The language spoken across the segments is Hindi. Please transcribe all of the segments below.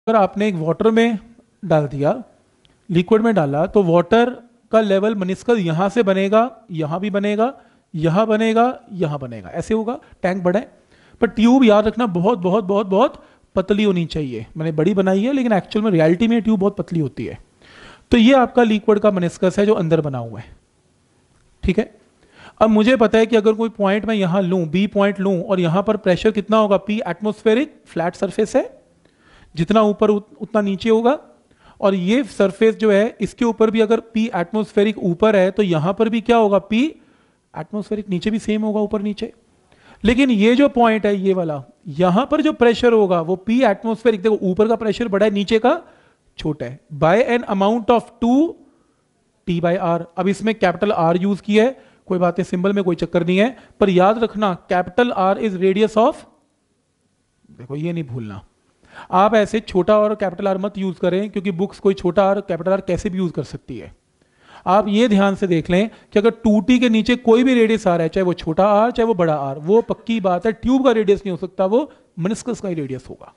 अगर आपने एक वाटर में डाल दिया, लिक्विड में डाला, तो वाटर का लेवल मनिस्कस यहाँ से बनेगा, यहाँ भी बनेगा, यहाँ बनेगा, यहाँ बनेगा, ऐसे होगा। टैंक बड़ा है, पर ट्यूब याद रखना बहुत बहुत बहुत बहुत पतली होनी चाहिए। मैंने बड़ी बनाई है लेकिन एक्चुअल में रियलिटी में ट्यूब बहुत पतली होती है। तो ये आपका लिक्विड का मनिस्कस है जो अंदर बना हुआ है, ठीक है। अब मुझे पता है कि अगर कोई पॉइंट मैं यहां लूं, बी पॉइंट लूं, और यहां पर प्रेशर कितना होगा, पी एटमॉस्फेरिक, फ्लैट सरफेस है, जितना ऊपर उतना नीचे होगा। और ये सरफेस जो है इसके ऊपर भी अगर पी एटमॉस्फेरिक ऊपर है तो यहां पर भी क्या होगा, पी एटमॉस्फेरिक, नीचे भी सेम होगा, ऊपर नीचे। लेकिन ये जो पॉइंट है ये वाला, यहां पर जो प्रेशर होगा वो पी एटमॉस्फेरिक, देखो ऊपर का प्रेशर बड़ा है, नीचे का छोटा है, by an amount of 2 T by R. अब इसमें कैपिटल आर यूज किया है, कोई बात है, सिंबल में कोई चक्कर नहीं है, पर याद रखना capital R is radius of, देखो ये नहीं भूलना। आप ऐसे छोटा और कैपिटल आर मत यूज करें, क्योंकि बुक्स कोई छोटा आर कैपिटल आर कैसे भी यूज कर सकती है। आप ये ध्यान से देख लें कि अगर 2t के नीचे कोई भी रेडियस आ रहा है, चाहे वो छोटा आर चाहे वो बड़ा आर, वो पक्की बात है ट्यूब का रेडियस नहीं हो सकता, वो मनिस्कस का ही रेडियस होगा।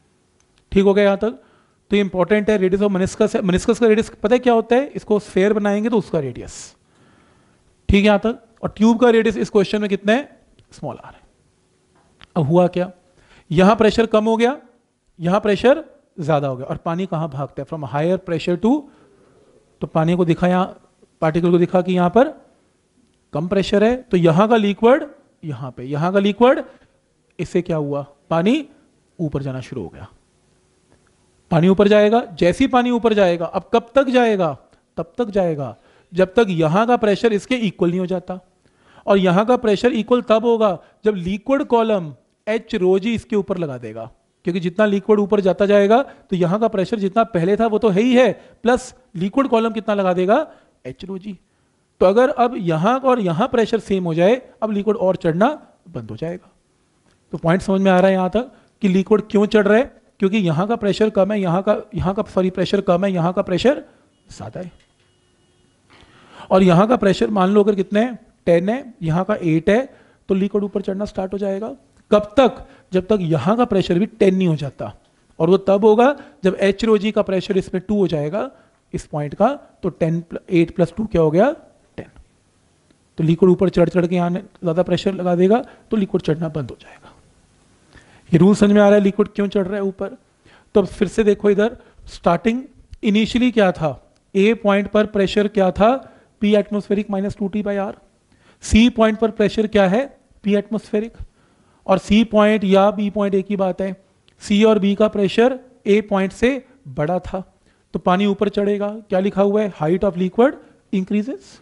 ठीक हो गया यहां तक? तो ये इंपॉर्टेंट है, रेडियस ऑफ मनिस्कस है। मनिस्कस का रेडियस पता है क्या होता है, इसको स्फेयर बनाएंगे तो उसका रेडियस, ठीक है यहां तक। और ट्यूब का रेडियस इस क्वेश्चन में कितना है, स्मॉल आर है। अब हुआ क्या, यहां प्रेशर कम हो गया, यहां प्रेशर ज्यादा हो गया, और पानी कहां भागता है, फ्रॉम हायर प्रेशर टू, तो पानी को दिखा, यहां पार्टिकल को दिखा कि यहां पर कम प्रेशर है, तो यहां का लिक्विड यहां पे, यहां का लिक्विड, इससे क्या हुआ, पानी ऊपर जाना शुरू हो गया। पानी ऊपर जाएगा, जैसे ही पानी ऊपर जाएगा, अब कब तक जाएगा, तब तक जाएगा जब तक यहां का प्रेशर इसके इक्वल नहीं हो जाता। और यहां का प्रेशर इक्वल तब होगा जब liquid column H rho G इसके ऊपर लगा देगा, क्योंकि जितना लिक्विड ऊपर जाता जाएगा तो यहां का प्रेशर जितना पहले था वो तो है ही है, प्लस लिक्विड कॉलम कितना लगा देगा, एच रो जी। तो अगर अब यहां और यहां प्रेशर सेम हो जाए, अब लिक्विड और चढ़ना बंद हो जाएगा। तो पॉइंट समझ में आ रहा है यहां तक कि लिक्विड क्यों चढ़ रहा है, क्योंकि यहां का प्रेशर कम है, यहां का सॉरी प्रेशर कम है, यहां का प्रेशर ज्यादा है। और यहां का प्रेशर मान लो अगर कितने है, 10 है, यहां का 8 है, तो लिक्विड ऊपर चढ़ना स्टार्ट हो जाएगा। कब तक, जब तक यहां का प्रेशर भी 10 नहीं हो जाता। और वो तब होगा जब एच रो जी का प्रेशर इसमें 2 हो जाएगा, इस पॉइंट का, तो 8 + 2 क्या हो गया, 10। तो लिक्विड ऊपर चढ़ चढ़ के यहां ज्यादा प्रेशर लगा देगा तो लिक्विड चढ़ना बंद हो जाएगा। ये रूल समझ में आ रहा है लिक्विड क्यों चढ़ रहा है ऊपर। तो फिर से देखो इधर, स्टार्टिंग इनिशियली क्या था, ए पॉइंट पर प्रेशर क्या था, P atmospheric -2t by R. C point पर प्रेशर क्या है, पी एटमॉस्फेरिक। और सी पॉइंट या बी पॉइंट एक ही बात है, सी और बी का प्रेशर ए पॉइंट से बड़ा था, तो पानी ऊपर चढ़ेगा। क्या लिखा हुआ है, height of liquid increases.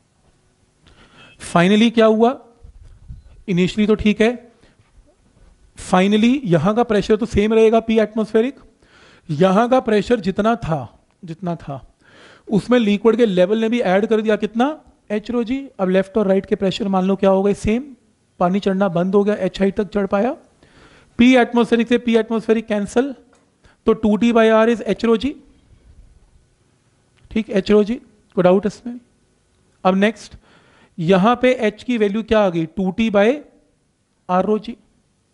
Finally क्या हुआ, इनिशियली तो ठीक है, फाइनली यहां का प्रेशर तो सेम रहेगा, पी एटमॉस्फेरिक। यहां का प्रेशर जितना था उसमें लिक्विड के लेवल ने भी ऐड कर दिया, कितना, एच रो जी। अब लेफ्ट और राइट के प्रेशर मान लो क्या हो गए, सेम, पानी चढ़ना बंद हो गया, एच हाइट तक चढ़ पाया। पी एटमॉस्फेरिक से पी एटमॉस्फेरिक कैंसल, तो 2t by R is H rho G, ठीक, एच रो जी, कोई डाउट इसमें। अब नेक्स्ट, यहां पे एच की वैल्यू क्या आ गई, 2t by are rho G,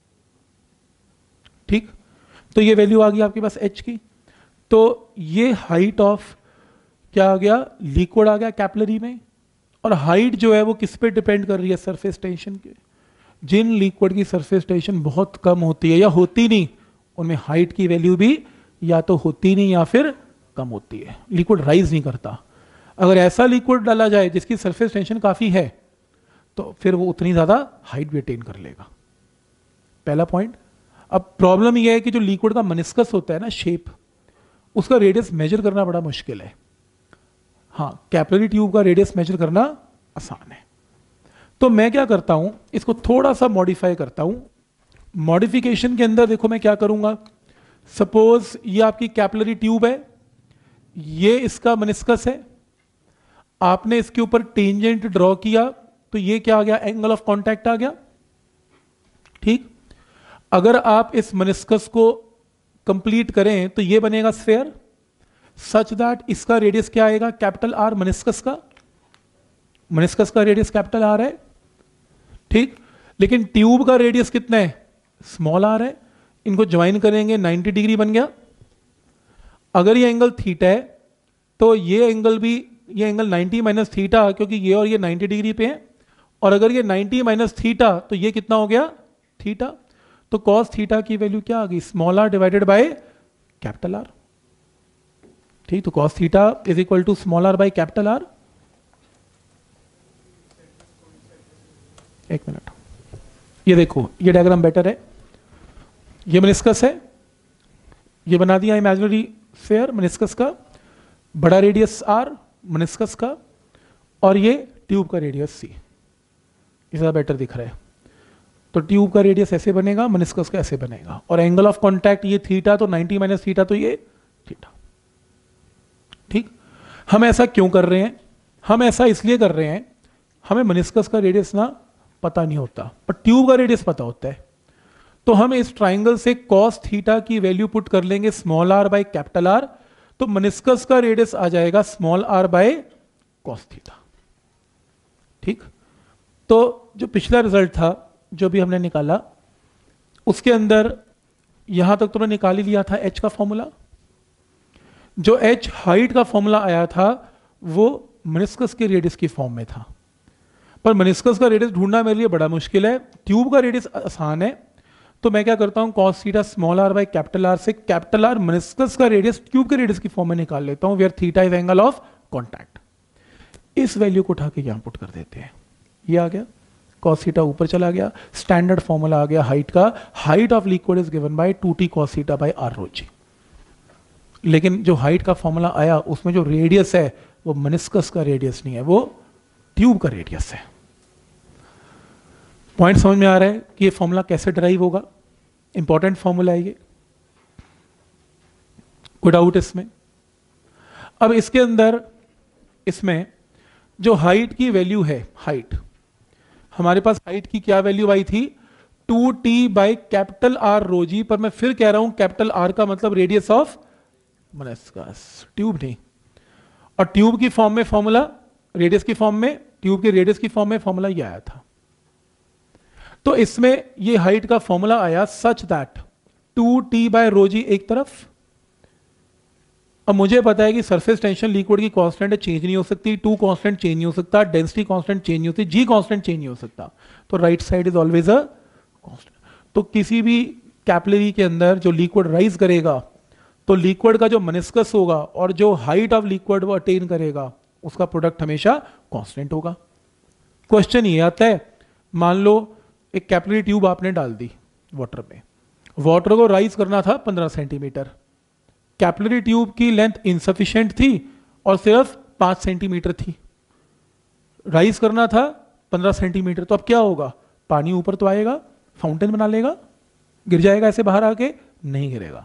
ठीक। तो ये वैल्यू आ गई आपके पास एच की। तो ये हाइट ऑफ क्या आ गया, लिक्विड आ गया कैपिलरी में। और हाइट जो है वो किस पे डिपेंड कर रही है, सरफेस टेंशन के। जिन लिक्विड की सरफेस टेंशन बहुत कम होती है या होती नहीं, उनमें हाइट की वैल्यू भी या तो होती नहीं या फिर कम होती है, लिक्विड राइज नहीं करता। अगर ऐसा लिक्विड डाला जाए जिसकी सरफेस टेंशन काफी है, तो फिर वो उतनी ज्यादा हाइट भी अटेन कर लेगा। पहला पॉइंट। अब प्रॉब्लम यह है कि जो लिक्विड का मनिस्कस होता है ना, शेप, उसका रेडियस मेजर करना बड़ा मुश्किल है। हाँ, कैपिलरी ट्यूब का रेडियस मेजर करना आसान है। तो मैं क्या करता हूं, इसको थोड़ा सा मॉडिफाई करता हूं। मॉडिफिकेशन के अंदर देखो मैं क्या करूंगा, सपोज ये आपकी कैपिलरी ट्यूब है, ये इसका मनिस्कस है, आपने इसके ऊपर टेंजेंट ड्रॉ किया, तो ये क्या आ गया, एंगल ऑफ कांटेक्ट आ गया, ठीक। अगर आप इस मनिस्कस को कंप्लीट करें तो ये बनेगा स्फेयर, सच दैट इसका रेडियस क्या आएगा, कैपिटल आर, मनिस्कस का रेडियस कैपिटल आर है, ठीक। लेकिन ट्यूब का रेडियस कितना है, स्मॉल आर है। इनको ज्वाइन करेंगे 90 डिग्री बन गया, अगर ये एंगल थीटा है तो ये एंगल भी, ये एंगल 90 माइनस थीटा, क्योंकि ये और ये 90 डिग्री पे है, और अगर ये 90 माइनस थीटा तो ये कितना हो गया, थीटा। तो कॉस थीटा की वैल्यू क्या आ गई, small R divided by capital R. ठीक, तो cos theta is equal to small R by capital R. एक मिनट, ये देखो ये डायग्राम बेटर है, ये मेनिस्कस है, ये बना दिया इमेजिनरी स्फीयर मेनिस्कस का, बड़ा रेडियस आर मेनिस्कस का, और ये ट्यूब का रेडियस सी, ये ज़्यादा बेटर दिख रहा है। तो ट्यूब का रेडियस ऐसे बनेगा, मेनिस्कस का ऐसे बनेगा, और एंगल ऑफ कांटेक्ट ये थीटा, तो 90 माइनस थीटा तो ये थीटा। ठीक, हम ऐसा क्यों कर रहे हैं, हम ऐसा इसलिए कर रहे हैं, हमें मेनिस्कस का रेडियस ना पता नहीं होता, पर ट्यूब का रेडियस पता होता है। तो हम इस ट्राइंगल से कॉस थीटा की वैल्यू पुट कर लेंगे small R by capital R, तो मेनिस्कस का रेडियस आ जाएगा small R by cos theta. ठीक, तो जो पिछला रिजल्ट था जो भी हमने निकाला, उसके अंदर यहां तक तुमने निकाल ही लिया था एच का फॉर्मूला। जो एच हाइट का फॉर्मूला आया था वो मेनिस्कस के रेडियस की फॉर्म में था, पर मेनिस्कस का रेडियस ढूंढना मेरे लिए बड़ा मुश्किल है। ट्यूब का रेडियस आसान है, तो मैं क्या करता हूं, cos theta small R by capital R से कैपिटल आर मेनिस्कस का रेडियस ट्यूब के रेडियस की फॉर्म में निकाल लेता हूं, where theta is angle of contact. इस वैल्यू को उठा के यहां पुट कर देते हैं, ये आ गया कॉस थीटा, ऊपर चला गया, स्टैंडर्ड फॉर्मूला आ गया हाइट का, height of liquid is given by 2t cos theta by r rho g। लेकिन जो हाइट का फॉर्मूला आया उसमें जो रेडियस है वो मेनिस्कस का रेडियस नहीं है, वो ट्यूब का रेडियस है। पॉइंट समझ में आ रहा है कि ये फॉर्मूला कैसे ड्राइव होगा, इंपॉर्टेंट फॉर्मूला है ये, कोई डाउट इसमें। अब इसके अंदर इसमें जो हाइट की वैल्यू है, हाइट हमारे पास हाइट की क्या वैल्यू आई थी, 2t by capital R rho G, पर मैं फिर कह रहा हूं कैपिटल आर का मतलब रेडियस ऑफ मेनिस्कस, ट्यूब नहीं। और ट्यूब की फॉर्म में फॉर्मूला, रेडियस की फॉर्म में, ट्यूब के रेडियस की फॉर्म में फॉर्मूला ये आया था। तो इसमें ये हाइट का फॉर्मूला आया सच दैट 2t बाय रो जी एक तरफ। अब मुझे पता है कि सरफेस टेंशन लिक्विड की कांस्टेंट चेंज नहीं हो सकती, 2 कांस्टेंट चेंज नहीं हो सकता, डेंसिटी कांस्टेंट चेंज नहीं होती, जी कांस्टेंट चेंज नहीं हो सकता, तो right side is always a constant. तो किसी भी कैपिलरी के अंदर जो लिक्विड राइज करेगा, तो लिक्विड का जो मेनिस्कस होगा और जो हाइट ऑफ लिक्विड वो अटेन करेगा, उसका प्रोडक्ट हमेशा कांस्टेंट होगा। क्वेश्चन ये आता है, मान लो एक कैपिलरी ट्यूब आपने डाल दी वाटर में, वाटर को राइज करना था 15 सेंटीमीटर, कैपिलरी ट्यूब की लेंथ इनसफिशिएंट थी और सिर्फ 5 सेंटीमीटर थी, राइज करना था 15 सेंटीमीटर, तो अब क्या होगा, पानी ऊपर तो आएगा, फाउंटेन बना लेगा, गिर जाएगा ऐसे बाहर आके, नहीं गिरेगा।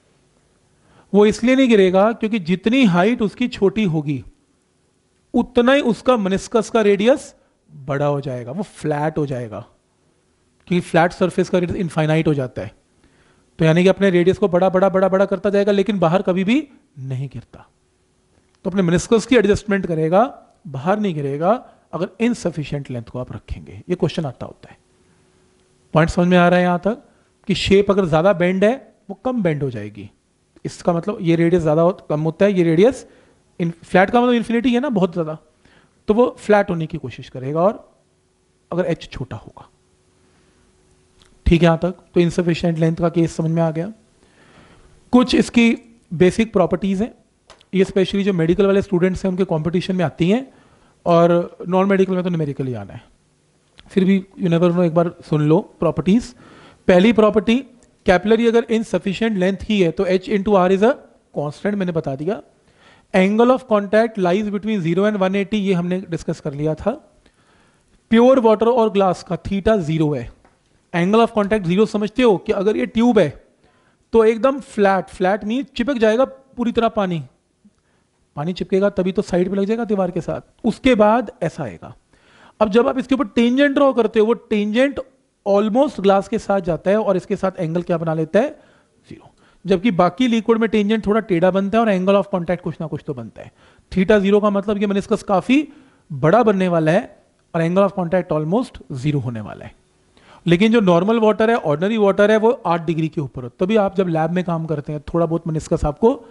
वो इसलिए नहीं गिरेगा क्योंकि जितनी हाइट उसकी छोटी होगी उतना ही उसका मेनिस्कस का रेडियस बड़ा हो जाएगा, वो फ्लैट हो जाएगा, क्योंकि फ्लैट सरफेस का रेडियस इनफाइनाइट हो जाता है। तो यानी कि अपने रेडियस को बड़ा बड़ा बड़ा बड़ा करता जाएगा, लेकिन बाहर कभी भी नहीं गिरता। तो अपने मेनिस्कस की एडजस्टमेंट करेगा, बाहर नहीं गिरेगा अगर इनसफिशिएंट लेंथ को आप रखेंगे। ये क्वेश्चन आता होता है। पॉइंट समझ में आ रहा है यहां तक कि शेप अगर ज्यादा बेंड है वो कम बेंड हो जाएगी, इसका मतलब ये रेडियस ज्यादा कम होता है, ये रेडियस फ्लैट का मतलब इन्फिनिटी है ना बहुत ज्यादा, तो वो फ्लैट होने की कोशिश करेगा, और अगर एच छोटा होगा। ठीक है यहां तक, तो इनसफिशिएंट लेंथ का केस समझ में आ गया। कुछ इसकी बेसिक प्रॉपर्टीज हैं, ये स्पेशली जो मेडिकल वाले स्टूडेंट्स हैं उनके कंपटीशन में आती हैं, और नॉन मेडिकल में तो न्यूमेरिकल ही आना है, फिर भी यू नेवर नो, एक बार सुन लो प्रॉपर्टीज। पहली प्रॉपर्टी, कैपिलरी अगर इनसफिशिएंट लेंथ की है तो h into R is a constant, मैंने बता दिया। Angle of contact lies between 0 and 180, ये हमने डिस्कस कर लिया था। प्योर वाटर और ग्लास का थीटा 0 है, एंगल ऑफ कांटेक्ट 0 समझते हो कि अगर ये ट्यूब है तो एकदम फ्लैट, फ्लैट मीन चिपक जाएगा पूरी तरह, पानी चिपकेगा तभी तो साइड पे लग जाएगा दीवार के साथ, उसके बाद ऐसा आएगा। अब जब आप इसके ऊपर टेंजेंट ड्रॉ करते हो, वो टेंजेंट ऑलमोस्ट ग्लास के साथ जाता है और इसके साथ एंगल क्या बना लेता है, 0। जबकि बाकी लिक्विड में टेंजेंट थोड़ा टेढ़ा बनता है और एंगल ऑफ कांटेक्ट कुछ ना कुछ तो बनता है। थीटा 0 का मतलब ये मेनिस्कस काफी बड़ा बनने वाला है और एंगल ऑफ कांटेक्ट ऑलमोस्ट 0 होने वाला है। लेकिन जो नॉर्मल वाटर है, ऑर्डिनरी वाटर है, वो 8 डिग्री के ऊपर हो, तभी आप जब लैब में काम करते हैं थोड़ा बहुत मेनिस्कस आपको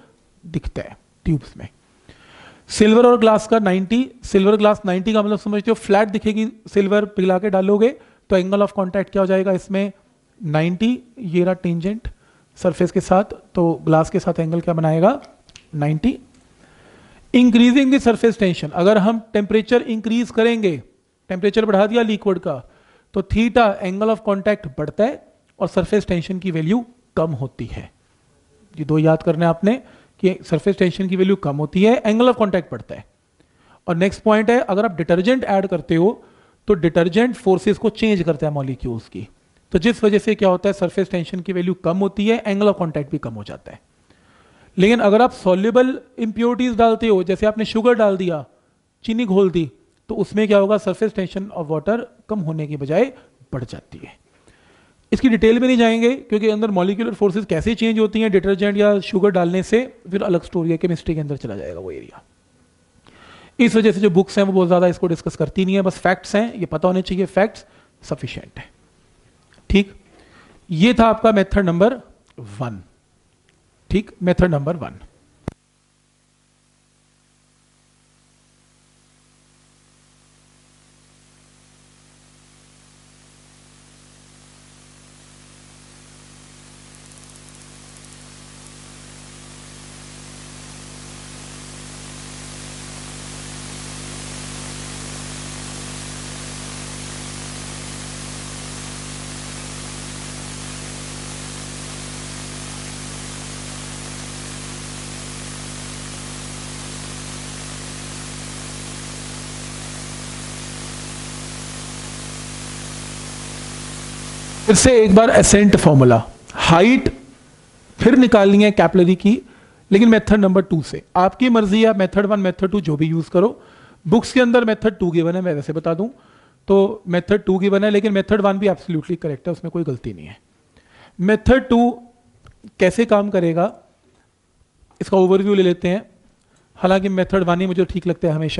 दिखता है ट्यूब्स में। सिल्वर और ग्लास का 90, सिल्वर ग्लास 90 का मतलब समझते हो फ्लैट दिखेगी, सिल्वर पिघला के डालोगे तो एंगल ऑफ कांटेक्ट क्या हो जाएगा इसमें 90, ये रहा टेंजेंट सरफेस के साथ, तो ग्लास के साथ एंगल क्या बनाएगा 90। इंक्रीजिंग द सरफेस टेंशन, अगर हम टेम्परेचर इंक्रीज करेंगे, टेम्परेचर बढ़ा दिया लिक्विड का, तो थीटा एंगल ऑफ कांटेक्ट बढ़ता है और सरफेस टेंशन की वैल्यू कम होती है। ये दो याद करना है आपने कि सरफेस टेंशन की वैल्यू कम होती है, एंगल ऑफ कांटेक्ट बढ़ता है। और नेक्स्ट पॉइंट है, अगर आप डिटर्जेंट ऐड करते हो तो डिटर्जेंट फोर्सेस को चेंज करता है मॉलिक्यूल्स की, तो जिस वजह से क्या होता है सरफेस टेंशन की वैल्यू कम होती है, एंगल ऑफ कांटेक्ट भी कम हो जाता है। लेकिन अगर आप सॉल्युबल इंप्योरिटीज डालते हो, जैसे आपने शुगर डाल दिया, चीनी घोल दी, तो उसमें क्या होगा सरफेस टेंशन ऑफ वाटर कम होने की बजाय बढ़ जाती है। इसकी डिटेल में नहीं जाएंगे क्योंकि अंदर मॉलिक्यूलर फोर्सेस कैसे चेंज होती हैं डिटर्जेंट या शुगर डालने से, फिर अलग स्टोरी है, केमिस्ट्री के अंदर चला जाएगा वो एरिया। इस वजह से जो बुक्स हैं वो बहुत ज़्यादा इसको डिस्कस करती नहीं है, बस फैक्ट्स हैं, ये पता होने चाहिए, फैक्ट्स सफिशिएंट है। ठीक, ये था आपका मेथड नंबर 1। ठीक, मेथड नंबर 1। फिर से एक बार एसेंट फॉर्मूला, हाइट फिर निकालनी है कैपिलरी की, लेकिन मेथड नंबर 2 से। आपकी मर्जी है, मेथड 1 मेथड 2 जो भी यूज करो। बुक्स के अंदर मेथड 2 गिवन है, मैं वैसे बता दूं तो मेथड 2 गिवन है, लेकिन मेथड 1 भी एब्सोल्युटली करेक्ट है, उसमें कोई गलती नहीं है। मेथड 2 कैसे काम करेगा इसका ओवरव्यू ले लेते हैं। हालांकि मेथड 1 ही मुझे ठीक लगता है हमेशा,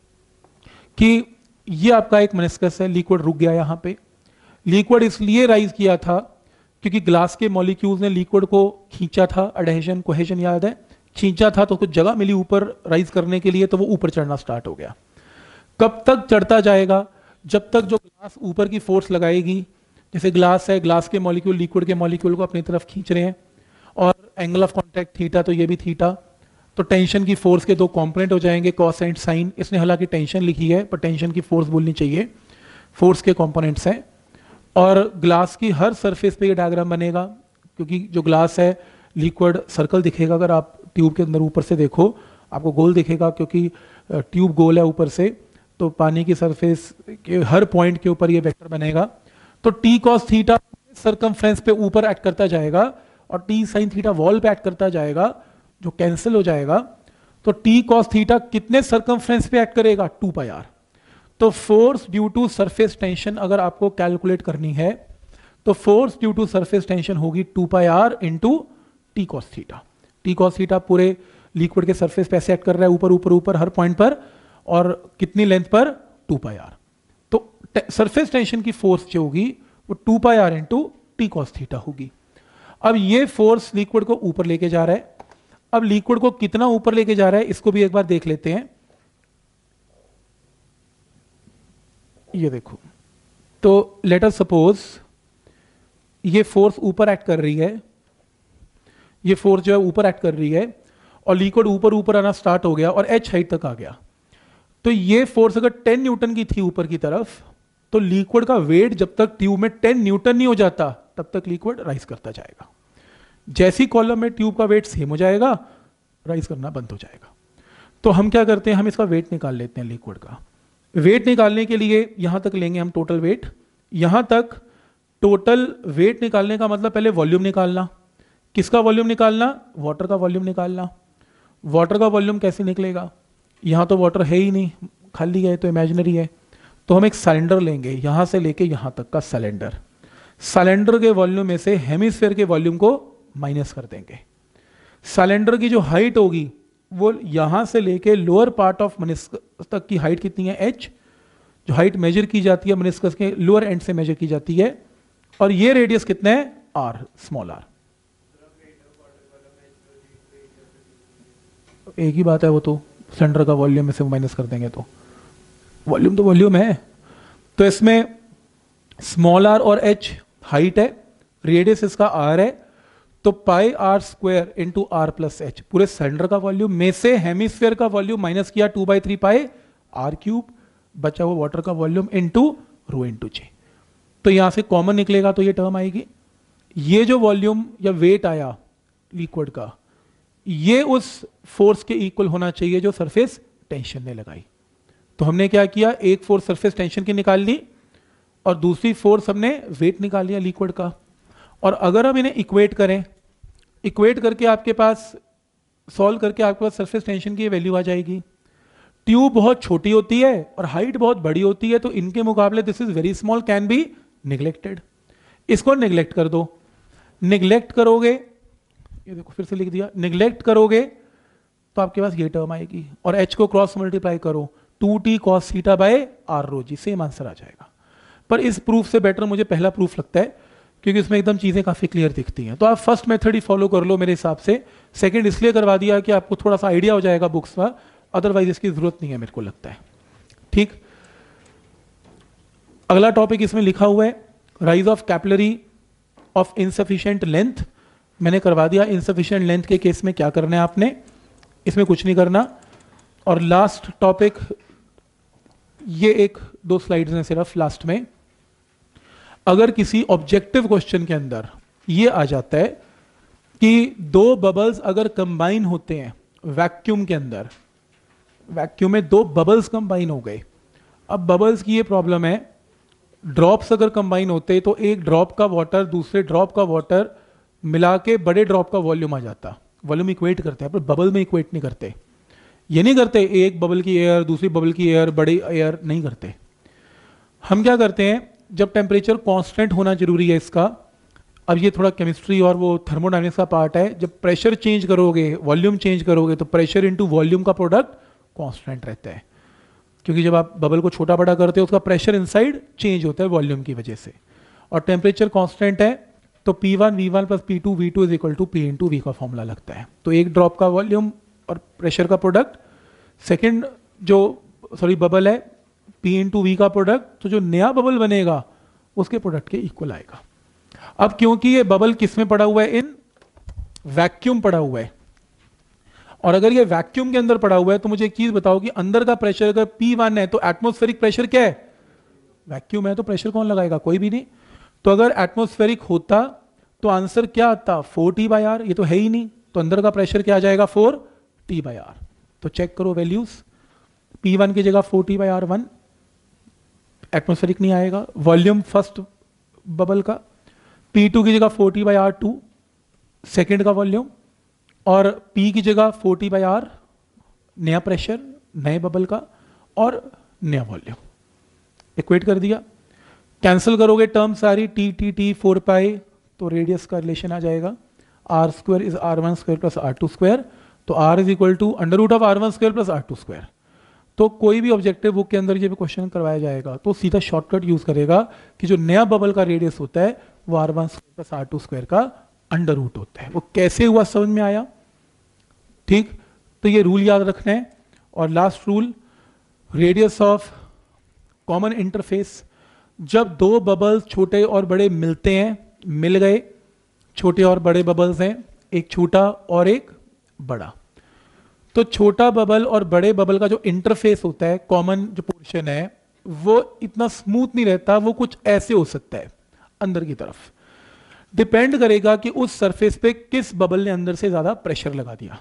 कि ये आपका एक मेनिस्कस है, लिक्विड रुक गया यहां पे। लिक्विड इसलिए राइज किया था क्योंकि ग्लास के मॉलिक्यूल्स ने लिक्विड को खींचा था, अडहेशन कोहेशन याद है, खींचा था तो कुछ जगह मिली ऊपर राइज करने के लिए, तो वो ऊपर चढ़ना स्टार्ट हो गया। कब तक चढ़ता जाएगा? जब तक जो ग्लास ऊपर की फोर्स लगाएगी, जैसे ग्लास है, ग्लास के मॉलिक्यूल लिक्विड के मॉलिक्यूल को अपनी तरफ खींच रहे हैं, और एंगल ऑफ कांटेक्ट थीटा, तो ये भी थीटा, तो टेंशन की फोर्स के दो कंपोनेंट हो जाएंगे, कॉस एंड साइन। इसने हालांकि टेंशन लिखी है पर टेंशन की फोर्स बोलनी चाहिए, फोर्स के कंपोनेंट्स हैं। और ग्लास की हर सरफेस पे ये डायग्राम बनेगा, क्योंकि जो ग्लास है लिक्विड सर्कल दिखेगा, अगर आप ट्यूब के अंदर ऊपर से देखो आपको गोल दिखेगा, क्योंकि ट्यूब गोल है ऊपर से, तो पानी की सरफेस के हर पॉइंट के ऊपर ये वेक्टर बनेगा। तो टी कॉस थीटा सरकमफ्रेंस पे ऊपर एक्ट करता जाएगा और टी साइन थीटा वॉल पे एक्ट करता जाएगा, जो कैंसिल हो जाएगा। तो टी कॉस थीटा कितने सरकमफ्रेंस पे एक्ट करेगा? 2 पाई आर। तो force due to surface tension अगर आपको कैलकुलेट करनी है तो force due to surface tension होगी 2 pi R into T cos theta. T cos theta पूरे लिक्विड के सरफेस पे ऐसे एक्ट कर रहा है, ऊपर ऊपर ऊपर हर पॉइंट पर, और कितनी लेंथ पर? 2 पाई आर। तो सरफेस टेंशन की फोर्स जो होगी वो 2 pi R into T cos theta होगी। अब ये फोर्स लिक्विड को ऊपर लेके जा रहा है। अब लिक्विड को कितना ऊपर लेके जा रहा है इसको भी एक बार देख लेते हैं। ये देखो, तो लेट अस सपोज ये फोर्स ऊपर एक्ट कर रही है, ये फोर्स जो है ऊपर एक्ट कर रही है, और लिक्विड ऊपर ऊपर आना स्टार्ट हो गया और एच हाइट तक आ गया। तो ये फोर्स अगर 10 न्यूटन की थी ऊपर की तरफ, तो लिक्विड का वेट जब तक ट्यूब में 10 न्यूटन नहीं हो जाता तब तक लिक्विड राइज करता जाएगा। जैसी कॉलम में ट्यूब का वेट सेम हो जाएगा, राइज करना बंद हो जाएगा। तो हम क्या करते हैं, हम इसका वेट निकाल लेते हैं लिक्विड का। वेट निकालने के लिए यहां तक लेंगे हम टोटल वेट। यहां तक टोटल वेट निकालने का मतलब पहले वॉल्यूम निकालना। किसका वॉल्यूम निकालना? वाटर का वॉल्यूम निकालना। वाटर का वॉल्यूम कैसे निकलेगा? यहां तो वाटर है ही नहीं, खाली है, तो इमेजिनरी है। तो हम एक सिलेंडर लेंगे, यहां से लेके यहां तक का सिलेंडर। सिलेंडर के वॉल्यूम में से हेमिस्फीयर के वॉल्यूम को माइनस कर देंगे। सिलेंडर की जो हाइट होगी वो यहां से लेके लोअर पार्ट ऑफ मेनिस्कस तक की हाइट कितनी है? h, जो हाइट मेजर की जाती है मेनिस्कस के लोअर एंड से मेजर की जाती है, और ये रेडियस कितना है? r, small r। एक ही बात है, वो तो सिलेंडर का वॉल्यूम में से माइनस कर देंगे तो वॉल्यूम तो वॉल्यूम है। तो इसमें स्मॉल आर और एच हाइट है, रेडियस इसका आर है, तो pi R square into R plus H, पूरे सिलेंडर का वॉल्यूम में से हेमिस्फीयर का वॉल्यूम माइनस किया 2/3 पाई आर क्यूब, बचा हुआ वाटर का volume into rho into G. तो यहां से कॉमन निकलेगा तो ये टर्म आएगी। ये जो वॉल्यूम या वेट आया लिक्विड का, ये उस फोर्स के इक्वल होना चाहिए जो सरफेस टेंशन ने लगाई। तो हमने क्या किया, एक फोर्स सरफेस टेंशन की निकाल ली और दूसरी फोर्स हमने वेट निकाल लिया लिक्विड का। और अगर हम इन्हें इक्वेट करें, इक्वेट करके आपके पास सॉल्व करके आपके पास सरफेस टेंशन की वैल्यू आ जाएगी। ट्यूब बहुत छोटी होती है और हाइट बहुत बड़ी होती है, तो इनके मुकाबले this is very small, can be neglected. इसको निग्लेक्ट कर दो, निग्लेक्ट करोगे, ये देखो फिर से लिख दिया, निग्लेक्ट करोगे तो आपके पास ये टर्म आएगी और h को क्रॉस मल्टीप्लाई करो 2t cos theta by R rho G, same answer आ जाएगा। पर इस प्रूफ से बेटर मुझे पहला प्रूफ लगता है क्योंकि इसमें एकदम चीज़ें काफ़ी क्लियर दिखती हैं। तो आप फर्स्ट मेथड ही फॉलो कर लो मेरे हिसाब से, सेकंड इसलिए करवा दिया कि आपको थोड़ा सा आइडिया हो जाएगा बुक्स का, अदरवाइज इसकी जरूरत नहीं है मेरे को लगता है। ठीक, अगला टॉपिक इसमें लिखा हुआ है rise of capillary of insufficient length. मैंने करवा दिया इनसफिशिएंट लेंथ के केस में क्या करना है आपने, इसमें कुछ नहीं करना। और लास्ट टॉपिक, ये एक दो स्लाइड्स हैं सिर्फ लास्ट में, अगर किसी ऑब्जेक्टिव क्वेश्चन के अंदर ये आ जाता है कि दो बबल्स अगर कंबाइन होते हैं वैक्यूम के अंदर, वैक्यूम में दो बबल्स कंबाइन हो गए। अब बबल्स की ये प्रॉब्लम है, ड्रॉप्स अगर कंबाइन होते तो एक ड्रॉप का वाटर दूसरे ड्रॉप का वाटर मिला के बड़े ड्रॉप का वॉल्यूम आ जाता। वॉल्यूम इक्वेट करते हैं पर बबल में इक्वेट नहीं करते। ये नहीं करते एक बबल की एयर दूसरी बबल की एयर बड़ी एयर नहीं करते। हम क्या करते हैं, जब टेम्परेचर कांस्टेंट होना जरूरी है इसका, अब ये थोड़ा केमिस्ट्री और वो थर्मोडायनेमिक्स का पार्ट है, जब प्रेशर चेंज करोगे वॉल्यूम चेंज करोगे तो प्रेशर इनटू वॉल्यूम का प्रोडक्ट कांस्टेंट रहता है, क्योंकि जब आप बबल को छोटा बड़ा करते हो उसका प्रेशर इनसाइड चेंज होता है वॉल्यूम की वजह से। और टेम्परेचर कांस्टेंट है तो P1 V1 plus P2 V2 is equal to P into V का फॉर्मूला लगता है। तो एक ड्रॉप का वॉल्यूम और प्रेशर का प्रोडक्ट, सेकेंड जो बबल है P इंटू V का प्रोडक्ट, तो जो नया बबल बनेगा उसके प्रोडक्ट के इक्वल आएगा। अब क्योंकि ये बबल किस में पड़ा हुआ है, इन वैक्यूम पड़ा हुआ है, और अगर ये वैक्यूम के अंदर पड़ा हुआ है तो मुझे एक चीज बताओ कि अंदर का प्रेशर अगर P1 है तो एटमॉस्फेरिक प्रेशर क्या है, वैक्यूम है तो प्रेशर कौन लगाएगा, कोई भी नहीं। तो अगर एटमॉस्फेरिक होता तो आंसर क्या आता 4T/R, ये तो है ही नहीं, तो अंदर का प्रेशर क्या आ जाएगा 4T/R। तो चेक करो वैल्यूज, P1 की जगह 4T/R1, एटमॉस्फेरिक नहीं आएगा। वॉल्यूम फर्स्ट बबल का, P2 की जगह 4T/R2 सेकेंड का वॉल्यूम, और P की जगह 4T/R नया प्रेशर नए बबल का और नया वॉल्यूम। इक्वेट कर दिया, कैंसिल करोगे टर्म सारी T 4 पाई, तो रेडियस का रिलेशन आ जाएगा R square is R1 square plus R2 square, तो R is equal to under root of R1 square plus R2 square. तो कोई भी ऑब्जेक्टिव बुक के अंदर जब क्वेश्चन करवाया जाएगा तो सीधा शॉर्टकट यूज करेगा कि जो नया बबल का रेडियस होता है वो R1 square plus R2 square का अंडर रूट होता है। वो कैसे हुआ समझ में आया, ठीक। तो ये रूल याद रखना है। और last rule, radius of common interface, जब दो बबल्स छोटे और बड़े मिलते हैं, मिल गए, छोटे और बड़े बबल्स हैं, एक छोटा और एक बड़ा, तो छोटा बबल और बड़े बबल का जो इंटरफेस होता है, कॉमन जो पोर्शन है, वो इतना स्मूथ नहीं रहता, वो कुछ ऐसे हो सकता है अंदर की तरफ। डिपेंड करेगा कि उस सरफेस पे किस बबल ने अंदर से ज्यादा प्रेशर लगा दिया।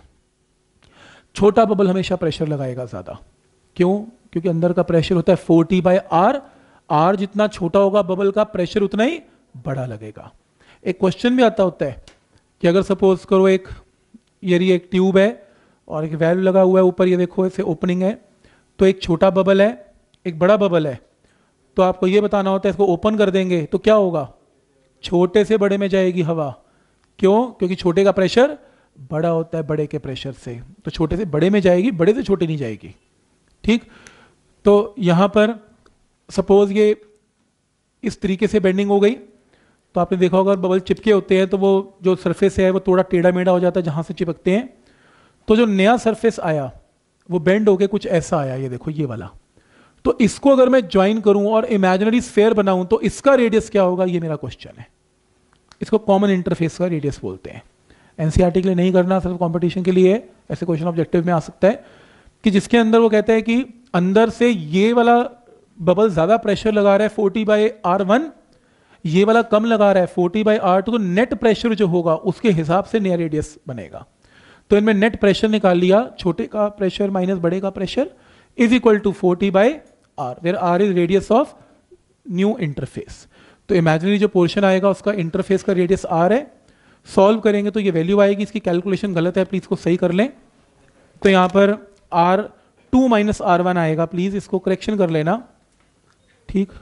छोटा बबल हमेशा प्रेशर लगाएगा ज्यादा, क्यों, क्योंकि अंदर का प्रेशर होता है 4T/R, R जितना छोटा होगा बबल का प्रेशर उतना ही बड़ा लगेगा। एक क्वेश्चन भी आता होता है कि अगर सपोज करो एक एक ट्यूब है और एक वैल्व लगा हुआ है ऊपर, ये देखो ऐसे ओपनिंग है, तो एक छोटा बबल है एक बड़ा बबल है, तो आपको ये बताना होता है इसको ओपन कर देंगे तो क्या होगा, छोटे से बड़े में जाएगी हवा। क्यों, क्योंकि छोटे का प्रेशर बड़ा होता है बड़े के प्रेशर से, तो छोटे से बड़े में जाएगी, बड़े से छोटे नहीं जाएगी, ठीक। तो यहां पर सपोज ये इस तरीके से बेंडिंग हो गई, तो आपने देखा होगा बबल चिपके होते हैं तो वो जो सरफेस है वो थोड़ा टेढ़ा मेढ़ा हो जाता है जहां से चिपकते हैं, तो जो नया सरफेस आया वो बेंड होके कुछ ऐसा आया, ये देखो ये वाला। तो इसको अगर मैं ज्वाइन करूं और इमेजिनरी स्फीयर बनाऊं तो इसका रेडियस क्या होगा, ये मेरा क्वेश्चन है। इसको कॉमन इंटरफेस का रेडियस बोलते हैं। एनसीईआरटी के लिए नहीं करना, सिर्फ कंपटीशन के लिए ऐसे क्वेश्चन ऑब्जेक्टिव में आ सकता है कि जिसके अंदर वो कहते हैं कि अंदर से ये वाला बबल ज्यादा प्रेशर लगा रहा है 40/R1, ये वाला कम लगा रहा है 40/R2, तो नेट प्रेशर जो होगा उसके हिसाब से नया रेडियस बनेगा। तो इनमें नेट प्रेशर निकाल लिया, छोटे का प्रेशर माइनस बड़े का pressure is equal to 40/R, where R is radius of new interface. तो इमेजिनरी जो पोर्शन आएगा उसका इंटरफेस का रेडियस R है। सॉल्व करेंगे तो ये वैल्यू आएगी, इसकी कैलकुलेशन गलत है, प्लीज इसको सही कर लें। तो यहां पर R2 माइनस R1 आएगा, प्लीज इसको करेक्शन कर लेना, ठीक।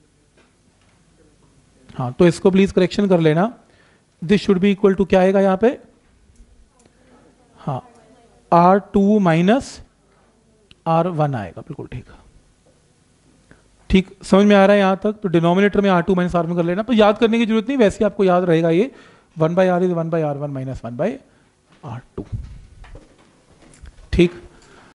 हाँ, तो इसको प्लीज करेक्शन कर लेना। This should be equal to क्या आएगा यहां पे, हाँ R2 माइनस R1 आएगा, बिल्कुल ठीक। ठीक समझ में आ रहा है यहां तक। तो डिनोमिनेटर में R2 माइनस R1 कर लेना, तो याद करने की जरूरत नहीं, वैसे आपको याद रहेगा ये 1/R is 1/R1 minus 1/R2, ठीक।